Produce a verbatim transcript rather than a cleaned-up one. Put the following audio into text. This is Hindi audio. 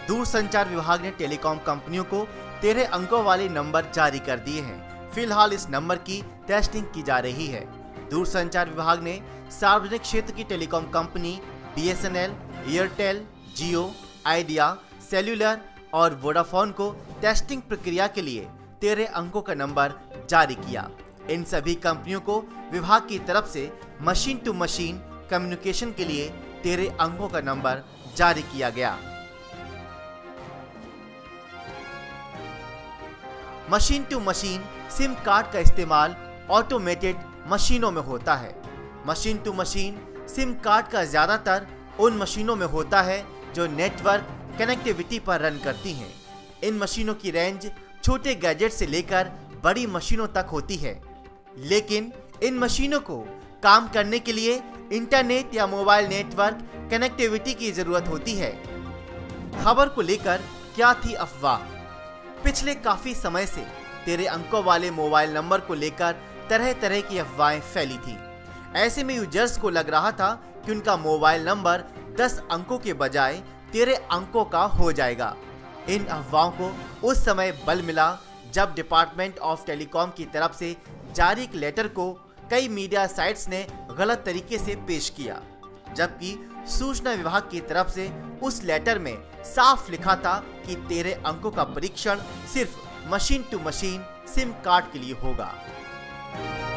दूरसंचार विभाग ने टेलीकॉम कंपनियों को तेरह अंकों वाले नंबर जारी कर दिए हैं। फिलहाल इस नंबर की टेस्टिंग की जा रही है। दूरसंचार विभाग ने सार्वजनिक क्षेत्र की telecom company B S N L, Airtel, Jio, Idea, cellular और वोडाफोन को टेस्टिंग प्रक्रिया के लिए तेरह अंकों का नंबर जारी किया। इन सभी कंपनियों को विभाग की तरफ से मशीन टू मशीन कम्युनिकेशन के लिए तेरह अंकों का नंबर जारी किया गया। Machine to machine SIM card का इस्तेमाल ऑटोमेटेड मशीनों में होता है। Machine to machine SIM card का ज्यादातर उन मशीनों में होता है जो नेटवर्क कनेक्टिविटी पर रन करती हैं। इन मशीनों की रेंज छोटे गैजेट से लेकर बड़ी मशीनों तक होती है, लेकिन इन मशीनों को काम करने के लिए इंटरनेट या मोबाइल नेटवर्क कनेक्टिविटी की जरूरत होती है। खबर को लेकर क्या थी अफवाह? पिछले काफी समय से तेरह अंकों वाले मोबाइल नंबर को लेकर तरह तरह की अफवाहें फैली थी। ऐसे में यूजर्स को लग रहा था कि उनका मोबाइल नंबर दस अंकों के बजाय तेरह अंकों का हो जाएगा। इन अफवाहों को उस समय बल मिला जब डिपार्टमेंट ऑफ टेलीकॉम की तरफ से जारी एक लेटर को कई मीडिया साइट्स ने गलत तरीके से पेश किया, जबकि सूचना विभाग की तरफ से उस लेटर में साफ लिखा था कि तेरह अंकों का परीक्षण सिर्फ machine to machine SIM card के लिए होगा।